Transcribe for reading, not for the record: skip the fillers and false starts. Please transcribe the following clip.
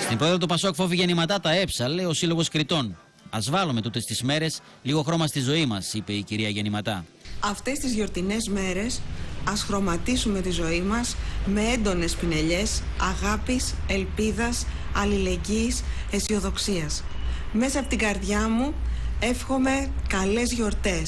Στην πρόεδρο του Πασόκ Φόβη Γεννηματά τα έψα, λέει ο Σύλλογος Κριτών. Ας βάλουμε τούτες τις μέρες λίγο χρώμα στη ζωή μας, είπε η κυρία Γεννηματά. Αυτές τις γιορτινές μέρες ας χρωματίσουμε τη ζωή μας με έντονες πινελιές αγάπης, ελπίδας, αλληλεγγύης, αισιοδοξίας. Μέσα από την καρδιά μου εύχομαι καλές γιορτές.